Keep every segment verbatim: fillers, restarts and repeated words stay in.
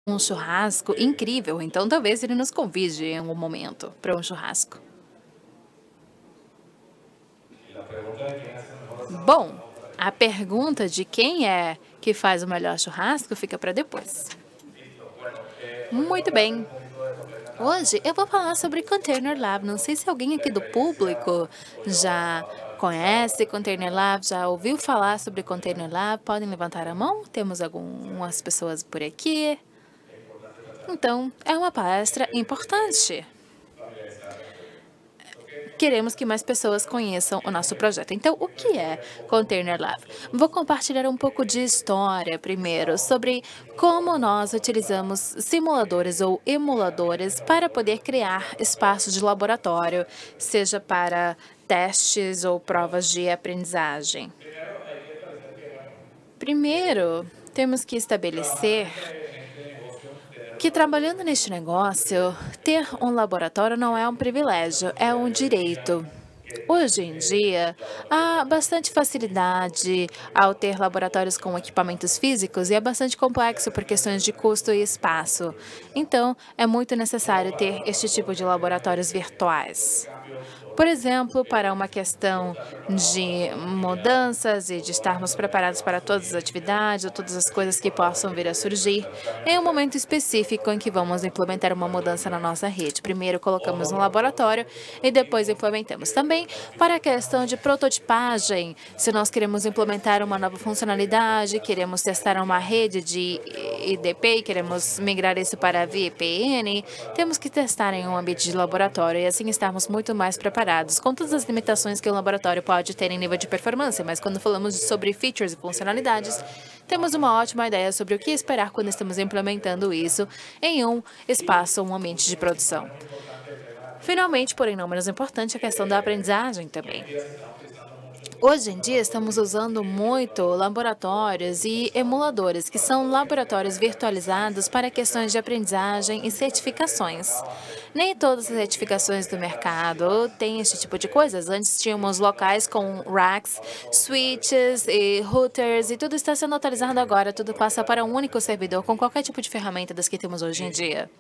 um churrasco incrível, então talvez ele nos convide em algum momento para um churrasco. Bom, a pergunta de quem é que faz o melhor churrasco fica para depois. Muito bem. Hoje eu vou falar sobre Container Lab. Não sei se alguém aqui do público já conhece Container Lab, já ouviu falar sobre Container Lab. Podem levantar a mão? Temos algumas pessoas por aqui. Então, é uma palestra importante. Queremos que mais pessoas conheçam o nosso projeto. Então, o que é Container Lab? Vou compartilhar um pouco de história primeiro sobre como nós utilizamos simuladores ou emuladores para poder criar espaços de laboratório, seja para testes ou provas de aprendizagem. Primeiro, temos que estabelecer que trabalhando neste negócio, ter um laboratório não é um privilégio, é um direito. Hoje em dia, há bastante facilidade ao ter laboratórios com equipamentos físicos e é bastante complexo por questões de custo e espaço. Então, é muito necessário ter este tipo de laboratórios virtuais. Por exemplo, para uma questão de mudanças e de estarmos preparados para todas as atividades ou todas as coisas que possam vir a surgir, em um momento específico em que vamos implementar uma mudança na nossa rede. Primeiro colocamos no laboratório e depois implementamos. Também para a questão de prototipagem, se nós queremos implementar uma nova funcionalidade, queremos testar uma rede de I D P e queremos migrar isso para V P N, temos que testar em um ambiente de laboratório e assim estarmos muito mais preparados com todas as limitações que o laboratório pode ter em nível de performance, mas quando falamos sobre features e funcionalidades, temos uma ótima ideia sobre o que esperar quando estamos implementando isso em um espaço, um ambiente de produção. Finalmente, porém não menos importante, a questão da aprendizagem também. Hoje em dia, estamos usando muito laboratórios e emuladores, que são laboratórios virtualizados para questões de aprendizagem e certificações. Nem todas as certificações do mercado têm esse tipo de coisas. Antes tínhamos locais com racks, switches e routers, e tudo está sendo atualizado agora. Tudo passa para um único servidor com qualquer tipo de ferramenta das que temos hoje em dia.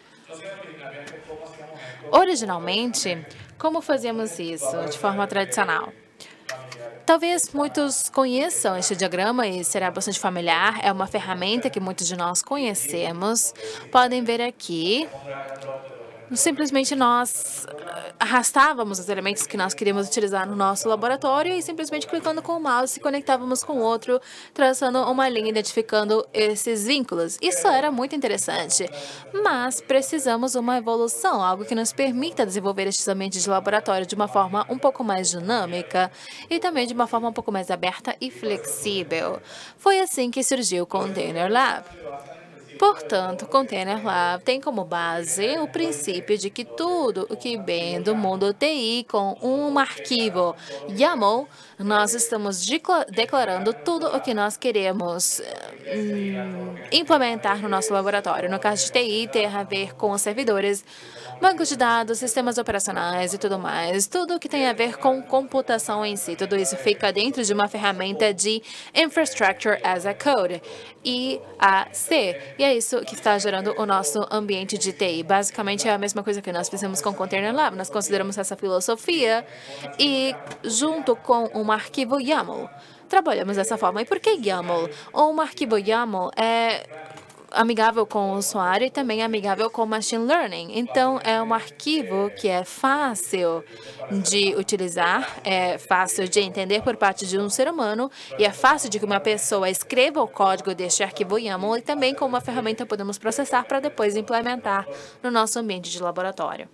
Originalmente, como fazíamos isso de forma tradicional? Talvez muitos conheçam este diagrama e será bastante familiar. É uma ferramenta que muitos de nós conhecemos. Podem ver aqui. Simplesmente nós arrastávamos os elementos que nós queríamos utilizar no nosso laboratório e simplesmente clicando com o mouse conectávamos com o outro, traçando uma linha identificando esses vínculos. Isso era muito interessante, mas precisamos uma evolução, algo que nos permita desenvolver estes ambientes de laboratório de uma forma um pouco mais dinâmica e também de uma forma um pouco mais aberta e flexível. Foi assim que surgiu o Container Lab. Portanto, Container Lab tem como base o princípio de que tudo o que vem do mundo T I com um arquivo YAML, nós estamos declarando tudo o que nós queremos hum, implementar no nosso laboratório. No caso de T I, ter a ver com os servidores, bancos de dados, sistemas operacionais e tudo mais. Tudo o que tem a ver com computação em si. Tudo isso fica dentro de uma ferramenta de Infrastructure as a Code, I A C. E é isso que está gerando o nosso ambiente de T I. Basicamente, é a mesma coisa que nós fizemos com o Container Lab. Nós consideramos essa filosofia e, junto com um arquivo YAML, trabalhamos dessa forma. E por que YAML? Um arquivo YAML é amigável com o usuário e também amigável com Machine Learning. Então, é um arquivo que é fácil de utilizar, é fácil de entender por parte de um ser humano e é fácil de que uma pessoa escreva o código deste arquivo YAML e também com uma ferramenta podemos processar para depois implementar no nosso ambiente de laboratório.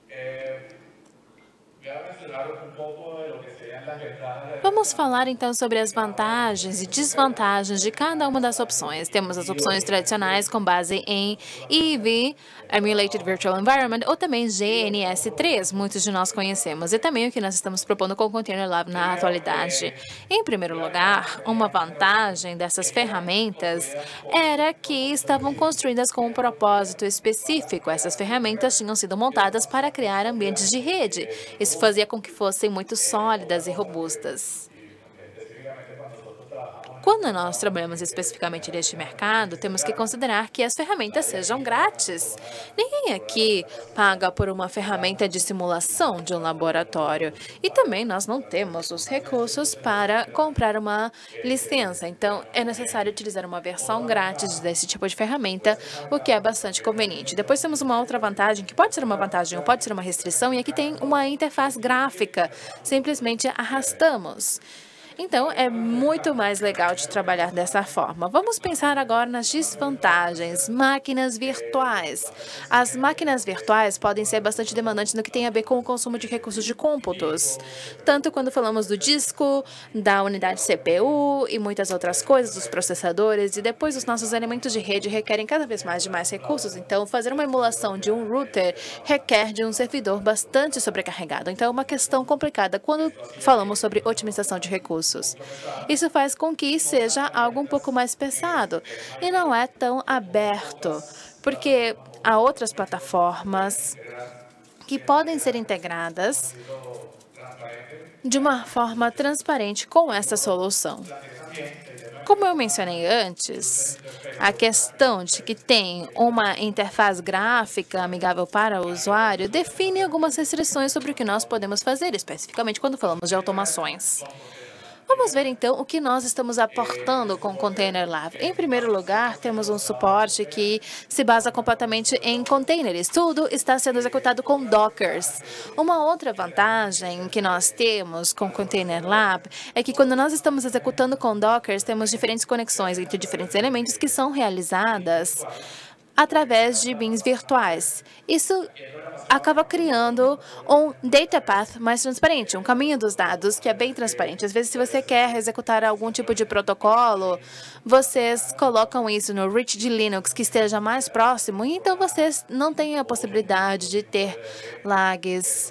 Vamos falar então sobre as vantagens e desvantagens de cada uma das opções. Temos as opções tradicionais com base em E E V, Emulated Virtual Environment, ou também G N S três, muitos de nós conhecemos, e também o que nós estamos propondo com o Container Lab na atualidade. Em primeiro lugar, uma vantagem dessas ferramentas era que estavam construídas com um propósito específico. Essas ferramentas tinham sido montadas para criar ambientes de rede. Isso fazia com que fossem muito sólidas e robustas. quando nós trabalhamos especificamente neste mercado, temos que considerar que as ferramentas sejam grátis. Ninguém aqui paga por uma ferramenta de simulação de um laboratório. E também nós não temos os recursos para comprar uma licença. Então, é necessário utilizar uma versão grátis desse tipo de ferramenta, o que é bastante conveniente. Depois temos uma outra vantagem, que pode ser uma vantagem ou pode ser uma restrição, e aqui tem uma interface gráfica. Simplesmente arrastamos. Então, é muito mais legal de trabalhar dessa forma. Vamos pensar agora nas desvantagens. Máquinas virtuais. As máquinas virtuais podem ser bastante demandantes no que tem a ver com o consumo de recursos de cômputos. Tanto quando falamos do disco, da unidade C P U e muitas outras coisas, dos processadores. E depois, os nossos elementos de rede requerem cada vez mais de mais recursos. Então, fazer uma emulação de um router requer de um servidor bastante sobrecarregado. Então, é uma questão complicada quando falamos sobre otimização de recursos. Isso faz com que seja algo um pouco mais pesado e não é tão aberto, porque há outras plataformas que podem ser integradas de uma forma transparente com essa solução. Como eu mencionei antes, a questão de que tem uma interface gráfica amigável para o usuário define algumas restrições sobre o que nós podemos fazer, especificamente quando falamos de automações. Vamos ver, então, o que nós estamos aportando com o Container Lab. Em primeiro lugar, temos um suporte que se basa completamente em containers. Tudo está sendo executado com Dockers. Uma outra vantagem que nós temos com o Container Lab é que quando nós estamos executando com Dockers, temos diferentes conexões entre diferentes elementos que são realizadas através de bins virtuais. Isso acaba criando um data path mais transparente, um caminho dos dados que é bem transparente. Às vezes, se você quer executar algum tipo de protocolo, vocês colocam isso no reach de Linux que esteja mais próximo, e então vocês não têm a possibilidade de ter lags.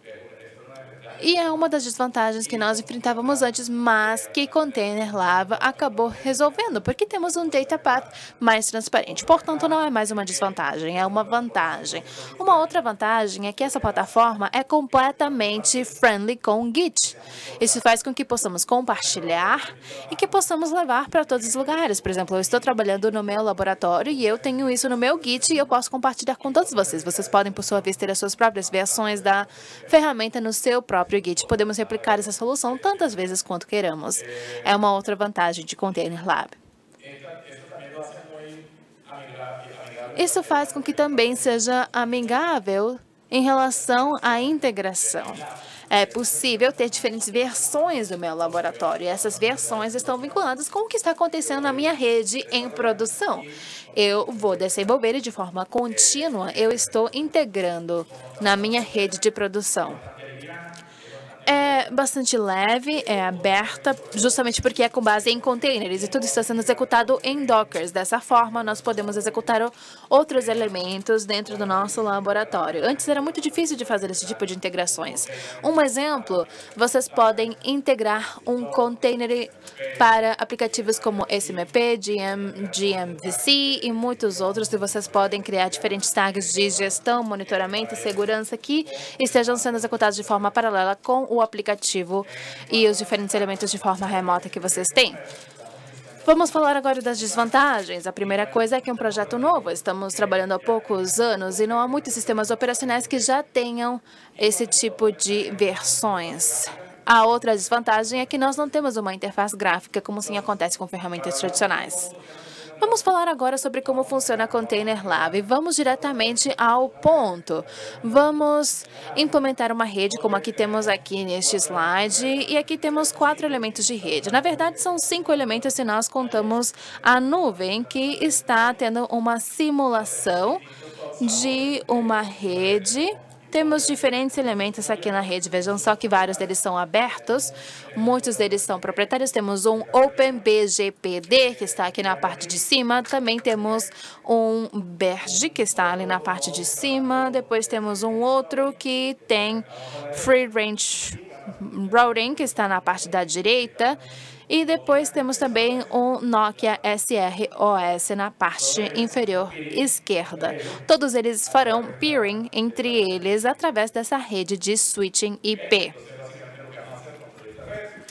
E é uma das desvantagens que nós enfrentávamos antes, mas que Container Lab acabou resolvendo, porque temos um data path mais transparente. Portanto, não é mais uma desvantagem, é uma vantagem. Uma outra vantagem é que essa plataforma é completamente friendly com o Git. Isso faz com que possamos compartilhar e que possamos levar para todos os lugares. Por exemplo, eu estou trabalhando no meu laboratório e eu tenho isso no meu Git e eu posso compartilhar com todos vocês. Vocês podem, por sua vez, ter as suas próprias versões da ferramenta no seu próprio Git. Podemos replicar essa solução tantas vezes quanto queiramos. É uma outra vantagem de Container Lab. Isso faz com que também seja amigável em relação à integração. É possível ter diferentes versões do meu laboratório, e essas versões estão vinculadas com o que está acontecendo na minha rede em produção. Eu vou desenvolver de forma contínua, eu estou integrando na minha rede de produção. É bastante leve, é aberta, justamente porque é com base em containers e tudo está sendo executado em Dockers. Dessa forma, nós podemos executar outros elementos dentro do nosso laboratório. Antes era muito difícil de fazer esse tipo de integrações. Um exemplo, vocês podem integrar um container para aplicativos como S M P, G M, G M V C e muitos outros, e vocês podem criar diferentes tags de gestão, monitoramento e segurança que estejam sendo executados de forma paralela com o aplicativo e os diferentes elementos de forma remota que vocês têm. Vamos falar agora das desvantagens. A primeira coisa é que é um projeto novo. Estamos trabalhando há poucos anos e não há muitos sistemas operacionais que já tenham esse tipo de versões. A outra desvantagem é que nós não temos uma interface gráfica, como sim acontece com ferramentas tradicionais. Vamos falar agora sobre como funciona a Container Lab. Vamos diretamente ao ponto. Vamos implementar uma rede, como aqui temos aqui neste slide, e aqui temos quatro elementos de rede. Na verdade, são cinco elementos se nós contamos a nuvem, que está tendo uma simulação de uma rede. Temos diferentes elementos aqui na rede. Vejam só que vários deles são abertos, muitos deles são proprietários. Temos um OpenBGPD, que está aqui na parte de cima. Também temos um Berge, que está ali na parte de cima. Depois temos um outro que tem Free Range Routing, que está na parte da direita. E depois temos também um Nokia S R O S na parte inferior esquerda. Todos eles farão peering entre eles através dessa rede de switching I P.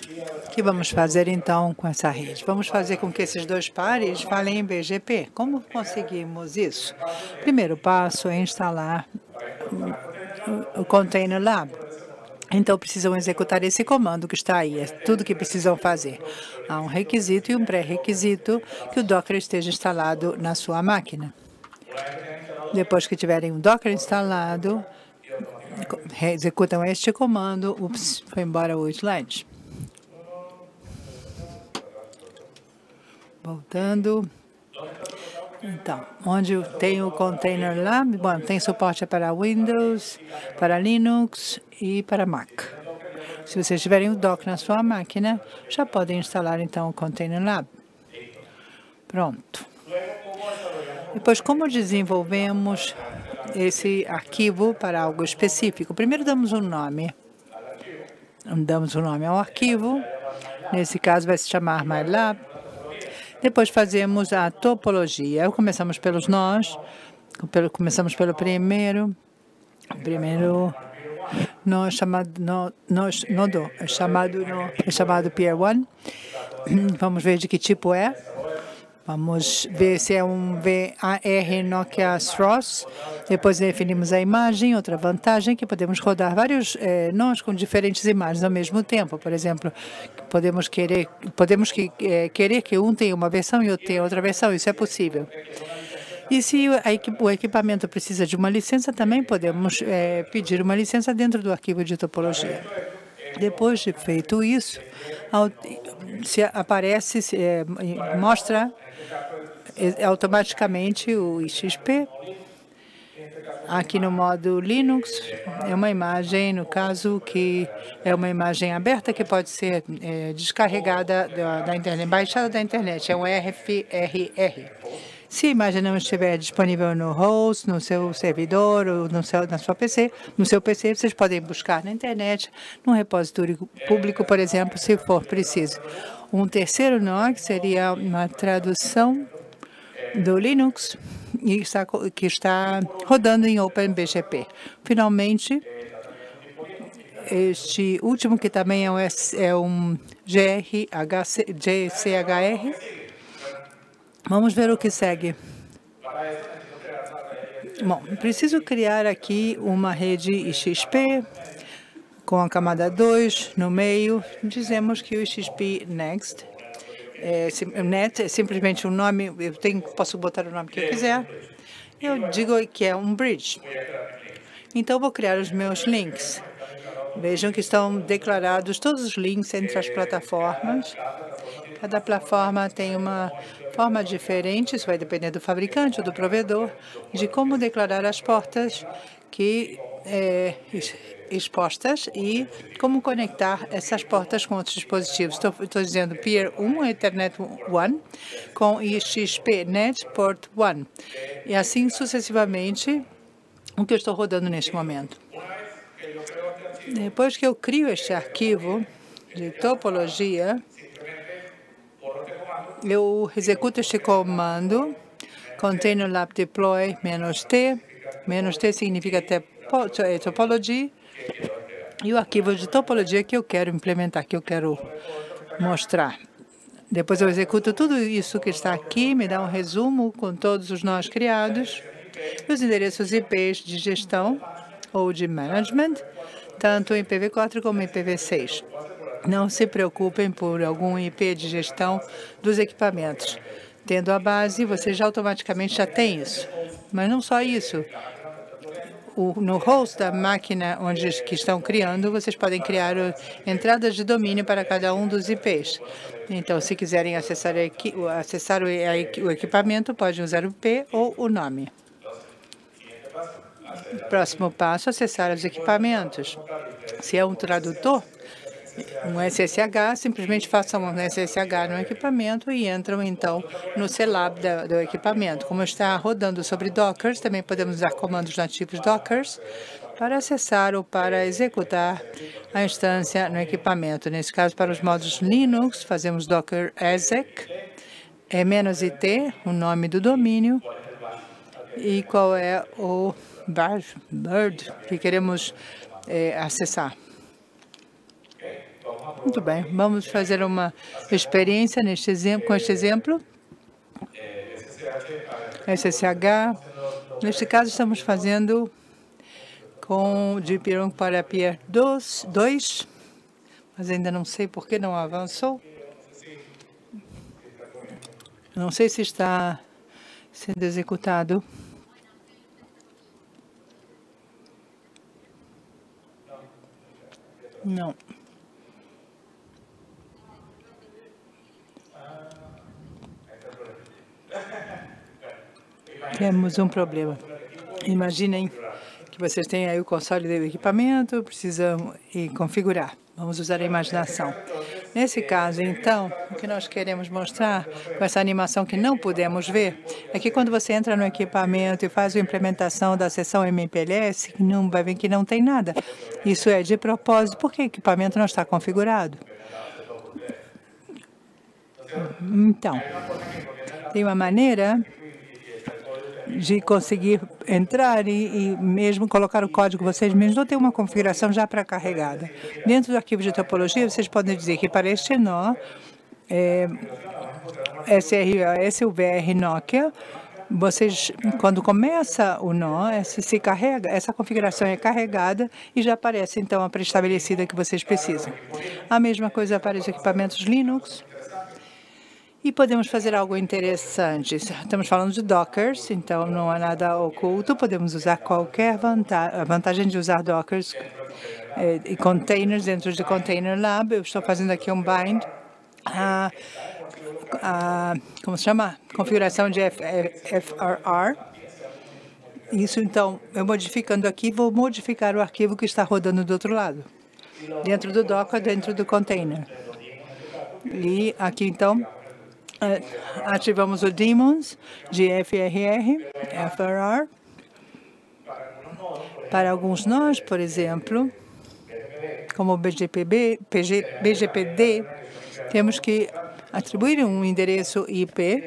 O que vamos fazer, então, com essa rede? Vamos fazer com que esses dois pares falem em B G P. Como conseguimos isso? O primeiro passo é instalar o Container Lab. Então, precisam executar esse comando que está aí. É tudo que precisam fazer. Há um requisito e um pré-requisito que o Docker esteja instalado na sua máquina. Depois que tiverem o Docker instalado, executam este comando. Ups, foi embora o slide. Voltando. Então, onde tem o Container Lab, bom, tem suporte para Windows, para Linux e para Mac. Se vocês tiverem o Docker na sua máquina, já podem instalar então o Container Lab. Pronto. Depois, como desenvolvemos esse arquivo para algo específico? Primeiro damos um nome. Damos um nome ao arquivo. Nesse caso vai se chamar MyLab. Depois fazemos a topologia. Começamos pelos nós. Pelo, começamos pelo primeiro. Primeiro nó chamado nó, nós, nodo, é chamado nó, é chamado Peer um. Vamos ver de que tipo é. Vamos ver se é um V A R Nokia Sros. Depois definimos a imagem. Outra vantagem é que podemos rodar vários eh, nós com diferentes imagens ao mesmo tempo. Por exemplo, podemos querer, podemos que, eh, querer que um tenha uma versão e outro tenha outra versão. Isso é possível. E se o equipamento precisa de uma licença, também podemos eh, pedir uma licença dentro do arquivo de topologia. Depois de feito isso, se aparece, se, eh, mostra automaticamente o X P. Aqui no modo Linux, é uma imagem, no caso, que é uma imagem aberta que pode ser é, descarregada da, da internet, baixada da internet, é um R F R R. Se a imagem não estiver disponível no host, no seu servidor ou no seu, na sua P C, no seu P C, vocês podem buscar na internet, num repositório público, por exemplo, se for preciso. Um terceiro nó, que seria uma tradução do Linux, e está, que está rodando em OpenBGP. Finalmente, este último, que também é um, é um G R H C, G C H R, vamos ver o que segue. Bom, preciso criar aqui uma rede I X P com a camada dois no meio. Dizemos que o I X P Next é, net é simplesmente um nome. Eu tenho, posso botar o nome que eu quiser. Eu digo que é um bridge. Então, vou criar os meus links. Vejam que estão declarados todos os links entre as plataformas. Cada plataforma tem uma forma diferente, isso vai depender do fabricante ou do provedor, de como declarar as portas que é, expostas e como conectar essas portas com outros dispositivos. Estou, estou dizendo Peer um, Ethernet um, com I X P Net Port um. E assim sucessivamente, o que eu estou rodando neste momento. Depois que eu crio este arquivo de topologia, eu executo este comando, container lab deploy "-t", "-t" significa topology, e o arquivo de topologia que eu quero implementar, que eu quero mostrar. Depois eu executo tudo isso que está aqui, me dá um resumo com todos os nós criados, os endereços I Ps de gestão ou de management, tanto em I P v quatro como em I P v seis. Não se preocupem por algum I P de gestão dos equipamentos. Tendo a base, você já automaticamente já tem isso. Mas não só isso. O, no host da máquina onde que estão criando, vocês podem criar o, entradas de domínio para cada um dos I Ps. Então, se quiserem acessar, equi, acessar o, a, o equipamento, podem usar o I P ou o nome. Próximo passo, acessar os equipamentos. Se é um tradutor, um S S H, simplesmente façam um S S H no equipamento e entram, então, no C L A B da, do equipamento. Como está rodando sobre Docker, também podemos usar comandos nativos Docker para acessar ou para executar a instância no equipamento. Nesse caso, para os modos Linux, fazemos Docker exec, é "-it", o nome do domínio, e qual é o bird que queremos é, acessar. Muito bem, vamos fazer uma experiência neste exemplo, com este exemplo. S S H, neste caso estamos fazendo com de Piron para Pier dois, mas ainda não sei por que não avançou. Não sei se está sendo executado. Não. Temos um problema. Imaginem que vocês têm aí o console do equipamento, precisam e configurar. Vamos usar a imaginação. Nesse caso, então, o que nós queremos mostrar com essa animação que não pudemos ver é que quando você entra no equipamento e faz a implementação da seção M P L S, não vai ver que não tem nada. Isso é de propósito, porque o equipamento não está configurado. Então, tem uma maneira de conseguir entrar e, e mesmo colocar o código vocês mesmos, ou ter uma configuração já pré-carregada. Dentro do arquivo de topologia, vocês podem dizer que para este nó, é, S R S, U V R Nokia, vocês, quando começa o nó, essa se carrega, essa configuração é carregada e já aparece, então, a pré-estabelecida que vocês precisam. A mesma coisa para os equipamentos Linux. E podemos fazer algo interessante. Estamos falando de Dockers, então não há nada oculto. Podemos usar qualquer vantagem. A vantagem de usar Dockers é, e containers dentro de Container Lab. Eu estou fazendo aqui um bind. A, a, como se chama? Configuração de F R R. Isso, então, eu modificando aqui, vou modificar o arquivo que está rodando do outro lado. Dentro do Docker, dentro do container. E aqui, então, ativamos o daemons de F R R, F R R. Para alguns nós, por exemplo, como o B G P B, B G P D, temos que atribuir um endereço I P.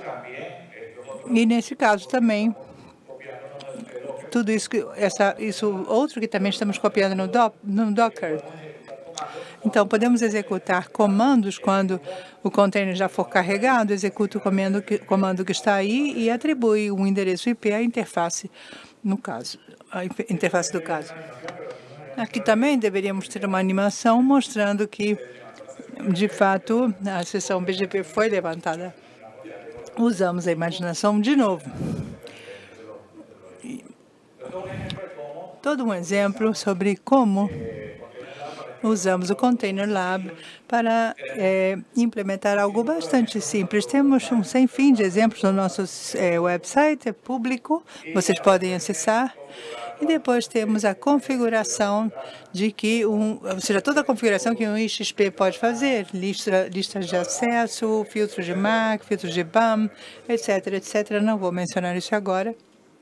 E nesse caso também, tudo isso, essa, isso outro que também estamos copiando no, do, no Docker. Então, podemos executar comandos quando o container já for carregado, executa o comando que, comando que está aí e atribui um endereço I P à interface, no caso, a interface do caso. Aqui também deveríamos ter uma animação mostrando que, de fato, a seção B G P foi levantada. Usamos a imaginação de novo. Todo um exemplo sobre como usamos o Container Lab para é, implementar algo bastante simples. Temos um sem fim de exemplos no nosso é, website, é público, vocês podem acessar. E depois temos a configuração de que, um, ou seja, toda a configuração que um I X P pode fazer, lista, listas de acesso, filtros de M A C, filtros de B A M, etc, etcétera. Não vou mencionar isso agora.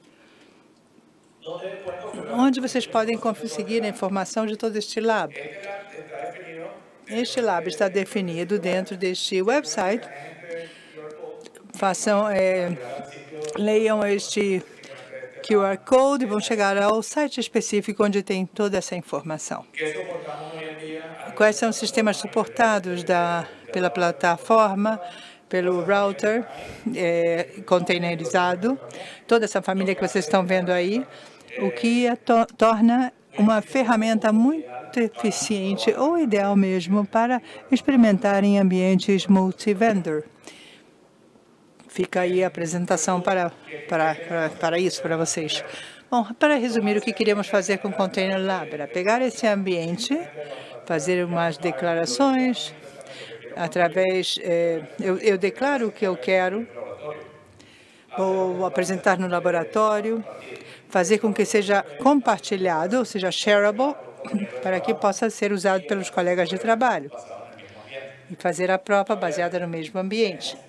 Onde vocês podem conseguir a informação de todo este lab. Este lab está definido dentro deste website. Façam, é, leiam este Q R Code e vão chegar ao site específico onde tem toda essa informação. Quais são os sistemas suportados da, pela plataforma, pelo router é, containerizado, toda essa família que vocês estão vendo aí, o que a to torna uma ferramenta muito eficiente ou ideal mesmo para experimentar em ambientes multi-vendor. Fica aí a apresentação para, para, para, para isso, para vocês. Bom, para resumir, o que queríamos fazer com o Container Lab era pegar esse ambiente, fazer umas declarações, através, eh, eu, eu declaro o que eu quero, vou apresentar no laboratório, fazer com que seja compartilhado, ou seja, shareable, para que possa ser usado pelos colegas de trabalho. E fazer a prova baseada no mesmo ambiente.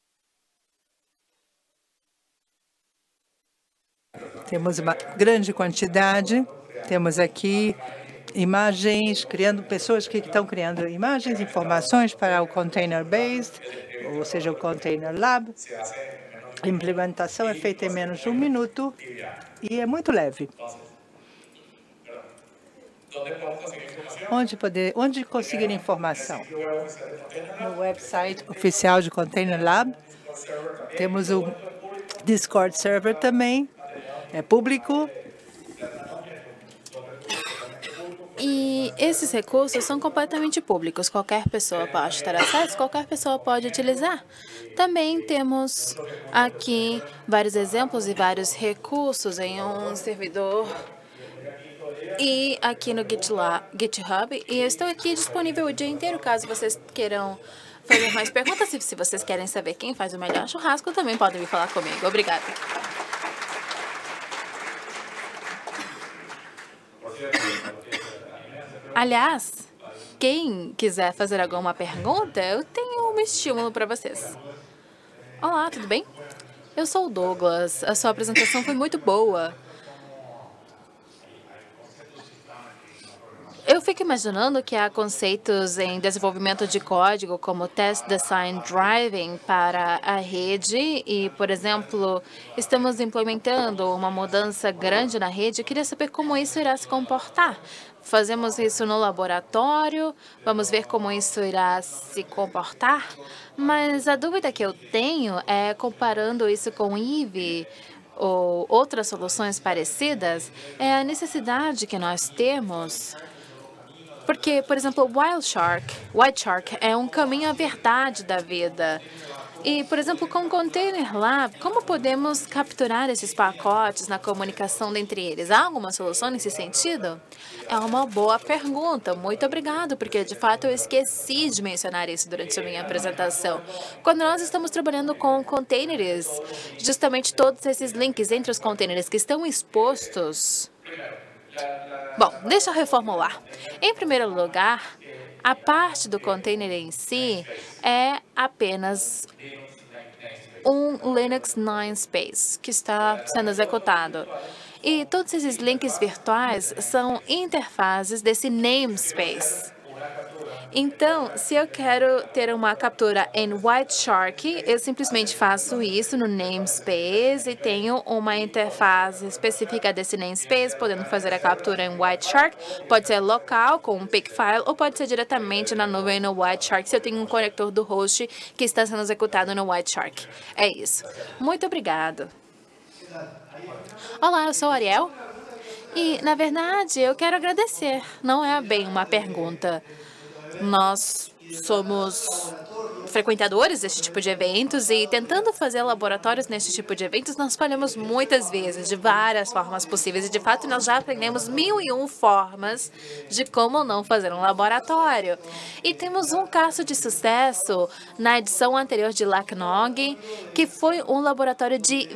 Temos uma grande quantidade, temos aqui imagens, criando pessoas que estão criando imagens, informações para o Container Based, ou seja, o Container Lab. A implementação é feita em menos de um minuto e é muito leve. Onde, poder, onde conseguir informação? No website oficial de Container Lab. Temos o Discord server também. É público. E esses recursos são completamente públicos. Qualquer pessoa pode ter acesso, qualquer pessoa pode utilizar. Também temos aqui vários exemplos e vários recursos em um servidor e aqui no GitHub. E eu estou aqui disponível o dia inteiro, caso vocês queiram fazer mais perguntas. E se vocês querem saber quem faz o melhor churrasco, também podem vir falar comigo. Obrigada. Aliás, quem quiser fazer alguma pergunta, eu tenho um estímulo para vocês. Olá, tudo bem? Eu sou o Douglas. A sua apresentação foi muito boa. Eu fico imaginando que há conceitos em desenvolvimento de código como Test Design Driving para a rede e, por exemplo, estamos implementando uma mudança grande na rede. Eu queria saber como isso irá se comportar. Fazemos isso no laboratório, vamos ver como isso irá se comportar. Mas a dúvida que eu tenho é, comparando isso com Eve ou outras soluções parecidas, é a necessidade que nós temos. Porque, por exemplo, Wild Shark, White Shark é um caminho à verdade da vida. E, por exemplo, com o Container Lab, como podemos capturar esses pacotes na comunicação entre eles? Há alguma solução nesse sentido? É uma boa pergunta. Muito obrigado, porque, de fato, eu esqueci de mencionar isso durante a minha apresentação. Quando nós estamos trabalhando com containers, justamente todos esses links entre os containers que estão expostos... Bom, deixa eu reformular. Em primeiro lugar, a parte do container em si é apenas um Linux namespace que está sendo executado. E todos esses links virtuais são interfaces desse namespace. Então, se eu quero ter uma captura em White Shark, eu simplesmente faço isso no namespace e tenho uma interface específica desse namespace, podendo fazer a captura em White Shark. Pode ser local, com um pic-file, ou pode ser diretamente na nuvem no White Shark, se eu tenho um conector do host que está sendo executado no White Shark. É isso. Muito obrigado. Olá, eu sou a Ariel. E, na verdade, eu quero agradecer. Não é bem uma pergunta. Nós somos frequentadores desse tipo de eventos e tentando fazer laboratórios nesse tipo de eventos, nós falhamos muitas vezes, de várias formas possíveis. E, de fato, nós já aprendemos mil e um formas de como não fazer um laboratório. E temos um caso de sucesso na edição anterior de L A C N O G, que foi um laboratório de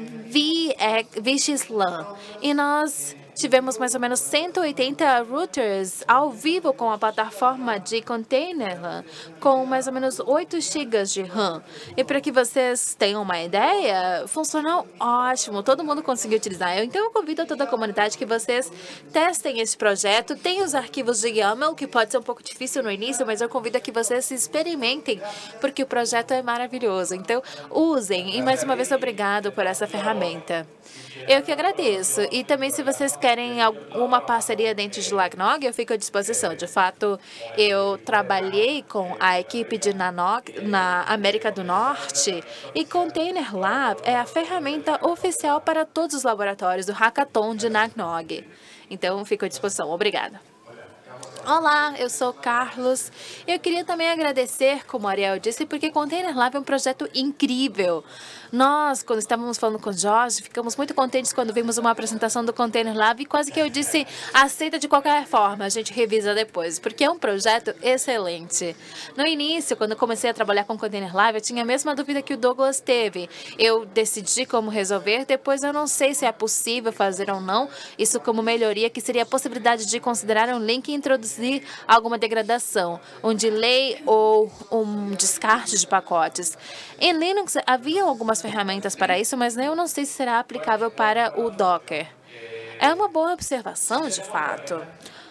V X LAN. E nós... tivemos mais ou menos cento e oitenta routers ao vivo com a plataforma de container LAN, com mais ou menos oito gigas de RAM. E para que vocês tenham uma ideia, funcionou ótimo, todo mundo conseguiu utilizar. Então eu convido a toda a comunidade que vocês testem esse projeto. Tem os arquivos de YAML, que pode ser um pouco difícil no início, mas eu convido a que vocês se experimentem, porque o projeto é maravilhoso. Então usem. E mais uma vez, obrigado por essa ferramenta. Eu que agradeço. E também, se vocês querem alguma parceria dentro de L A C N O G, eu fico à disposição. De fato, eu trabalhei com a equipe de Nanoc na América do Norte e Container Lab é a ferramenta oficial para todos os laboratórios do Hackathon de N A C N O G. Então, fico à disposição. Obrigada. Olá, eu sou Carlos. Eu queria também agradecer, como a Ariel disse, porque Container Lab é um projeto incrível. Nós, quando estávamos falando com o Jorge, ficamos muito contentes quando vimos uma apresentação do Container Lab e quase que eu disse, aceita de qualquer forma, a gente revisa depois, porque é um projeto excelente. No início, quando eu comecei a trabalhar com Container Lab, eu tinha a mesma dúvida que o Douglas teve. Eu decidi como resolver, depois eu não sei se é possível fazer ou não isso como melhoria, que seria a possibilidade de considerar um link e introduzir alguma degradação, um delay ou um descarte de pacotes. Em Linux, havia algumas ferramentas para isso, mas eu não sei se será aplicável para o Docker. É uma boa observação, de fato.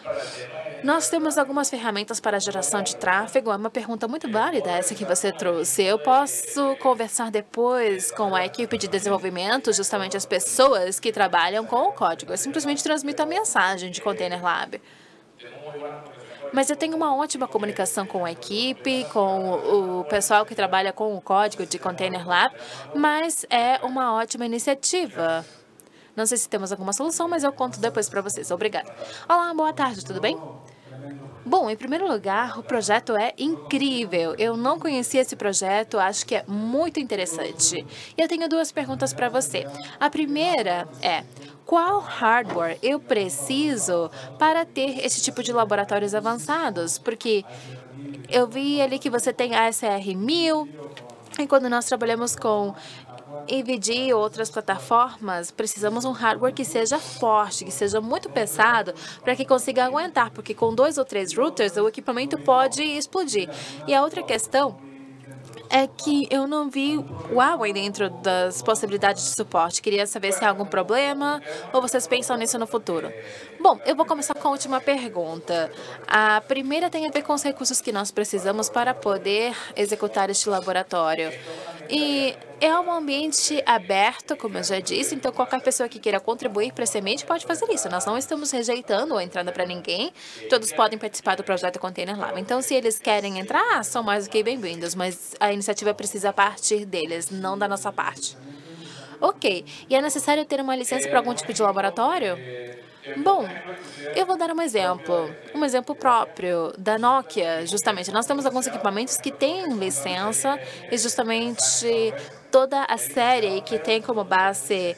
Nós temos algumas ferramentas para geração de tráfego. É uma pergunta muito válida essa que você trouxe. Eu posso conversar depois com a equipe de desenvolvimento, justamente as pessoas que trabalham com o código. Eu simplesmente transmito a mensagem de Container Lab. Mas eu tenho uma ótima comunicação com a equipe, com o pessoal que trabalha com o código de Container Lab, mas é uma ótima iniciativa. Não sei se temos alguma solução, mas eu conto depois para vocês. Obrigada. Olá, boa tarde, tudo bem? Bom, em primeiro lugar, o projeto é incrível. Eu não conhecia esse projeto, acho que é muito interessante. E eu tenho duas perguntas para você. A primeira é: qual hardware eu preciso para ter esse tipo de laboratórios avançados? Porque eu vi ali que você tem a A S R mil, e quando nós trabalhamos com N V I D I e outras plataformas, precisamos um hardware que seja forte, que seja muito pesado, para que consiga aguentar, porque com dois ou três routers, o equipamento pode explodir. E a outra questão é que eu não vi Huawei dentro das possibilidades de suporte. Queria saber se há algum problema ou vocês pensam nisso no futuro. Bom, eu vou começar com a última pergunta. A primeira tem a ver com os recursos que nós precisamos para poder executar este laboratório. E é um ambiente aberto, como eu já disse, então qualquer pessoa que queira contribuir para esse ambiente pode fazer isso. Nós não estamos rejeitando ou entrando para ninguém. Todos podem participar do projeto Container Lab. Então, se eles querem entrar, são mais do que bem-vindos, mas a iniciativa precisa partir deles, não da nossa parte. Ok. E é necessário ter uma licença para algum tipo de laboratório? Bom, eu vou dar um exemplo, um exemplo próprio da Nokia, justamente. Nós temos alguns equipamentos que têm licença e justamente toda a série que tem como base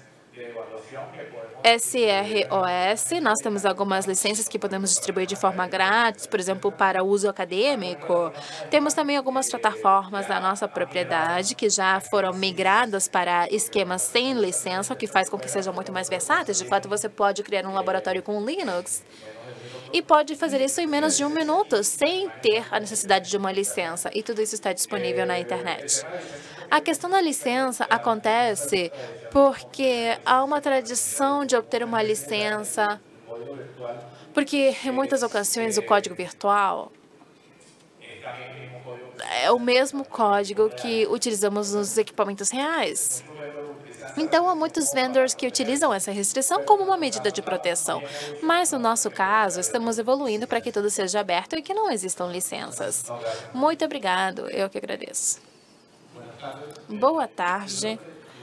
S R O S, nós temos algumas licenças que podemos distribuir de forma grátis, por exemplo, para uso acadêmico. Temos também algumas plataformas da nossa propriedade que já foram migradas para esquemas sem licença, o que faz com que sejam muito mais versáteis. De fato, você pode criar um laboratório com Linux e pode fazer isso em menos de um minuto, sem ter a necessidade de uma licença. E tudo isso está disponível na internet. A questão da licença acontece porque há uma tradição de obter uma licença, porque em muitas ocasiões o código virtual é o mesmo código que utilizamos nos equipamentos reais. Então, há muitos vendors que utilizam essa restrição como uma medida de proteção. Mas, no nosso caso, estamos evoluindo para que tudo seja aberto e que não existam licenças. Muito obrigado. Eu que agradeço. Boa tarde.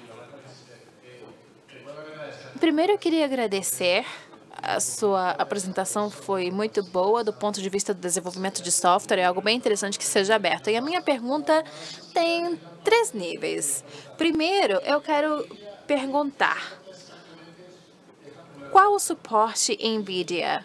Primeiro, eu queria agradecer. A sua apresentação foi muito boa do ponto de vista do desenvolvimento de software. É algo bem interessante que seja aberto. E a minha pergunta tem três níveis. Primeiro, eu quero perguntar: qual o suporte NVIDIA?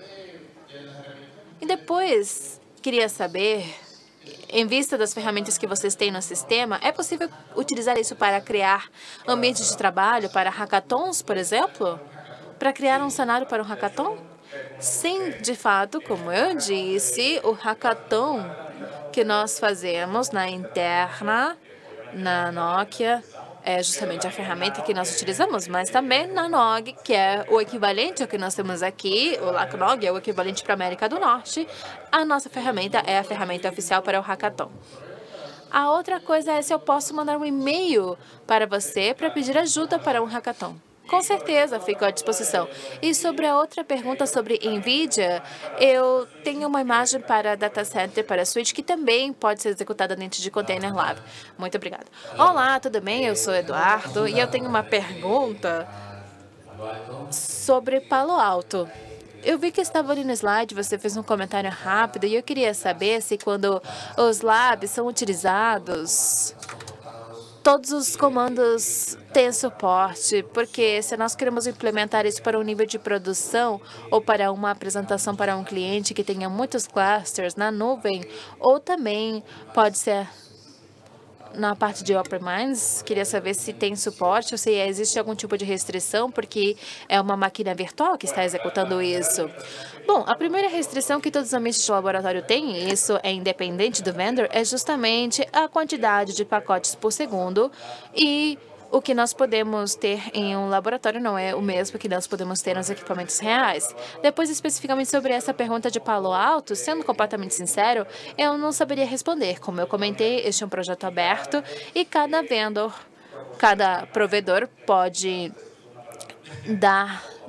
E depois, queria saber, em vista das ferramentas que vocês têm no sistema, é possível utilizar isso para criar ambientes de trabalho, para hackathons, por exemplo? Para criar um cenário para um hackathon? Sim, de fato, como eu disse, o hackathon que nós fazemos na interna, na Nokia, é justamente a ferramenta que nós utilizamos, mas também na N O G, que é o equivalente ao que nós temos aqui, o L A C N O G é o equivalente para a América do Norte. A nossa ferramenta é a ferramenta oficial para o hackathon. A outra coisa é se eu posso mandar um e-mail para você para pedir ajuda para um hackathon. Com certeza, fico à disposição. E sobre a outra pergunta sobre NVIDIA, eu tenho uma imagem para data center, para switch, que também pode ser executada dentro de Container Lab. Muito obrigada. Olá, tudo bem? Eu sou Eduardo e eu tenho uma pergunta sobre Palo Alto. Eu vi que estava ali no slide, você fez um comentário rápido e eu queria saber se quando os labs são utilizados, todos os comandos têm suporte, porque se nós queremos implementar isso para um nível de produção ou para uma apresentação para um cliente que tenha muitos clusters na nuvem, ou também pode ser na parte de on-premise, queria saber se tem suporte ou se existe algum tipo de restrição, porque é uma máquina virtual que está executando isso. Bom, a primeira restrição que todos os ambientes de laboratório têm, e isso é independente do vendor, é justamente a quantidade de pacotes por segundo, e o que nós podemos ter em um laboratório não é o mesmo que nós podemos ter nos equipamentos reais. Depois, especificamente sobre essa pergunta de Palo Alto, sendo completamente sincero, eu não saberia responder. Como eu comentei, este é um projeto aberto e cada vendor, cada provedor pode dar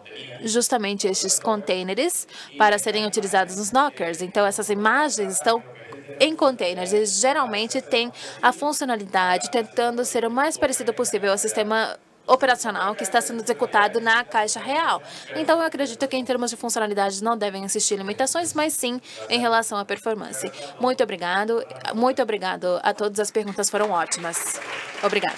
justamente estes containers para serem utilizados nos knockers. Então, essas imagens estão em containers. Eles geralmente têm a funcionalidade tentando ser o mais parecido possível ao sistema operacional que está sendo executado na caixa real. Então, eu acredito que em termos de funcionalidades não devem existir limitações, mas sim em relação à performance. Muito obrigado. Muito obrigado a todos. As perguntas foram ótimas. Obrigada.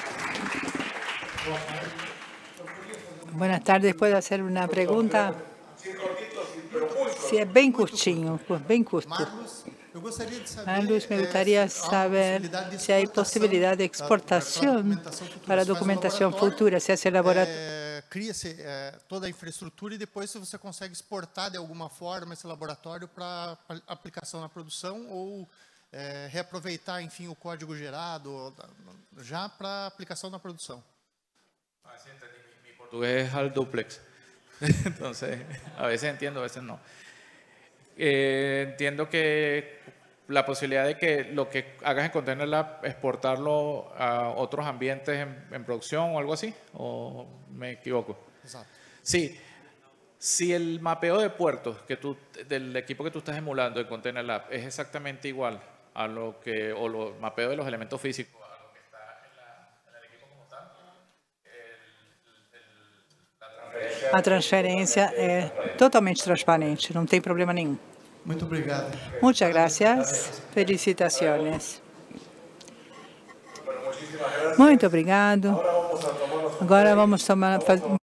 Boa tarde. Pode fazer uma pergunta? Se é bem curtinho, bem curto. Eu gostaria de saber, Marlos, me gostaria saber se há possibilidade de exportação para a documentação futura, se esse laboratório... É, cria-se é, toda a infraestrutura e depois se você consegue exportar de alguma forma esse laboratório para aplicação na produção ou é, reaproveitar, enfim, o código gerado já para aplicação na produção. Ah, sí, entendí. Mi, mi portugués es al duplex. Entonces, a veces entiendo, a veces no. Eh, entiendo que la posibilidad de que lo que hagas en Container Lab, exportarlo a otros ambientes en, en producción o algo así, ¿o me equivoco? Exacto. Sí, si el mapeo de puertos que tú, del equipo que tú estás emulando en Container Lab es exactamente igual a lo que, o el mapeo de los elementos físicos a lo que está en, la, en el equipo como tal, el, el, la transferencia... A transferência é totalmente transparente, não tem problema nenhum. Muito obrigado. Muchas gracias. Felicitações. Muito obrigado. Agora vamos tomar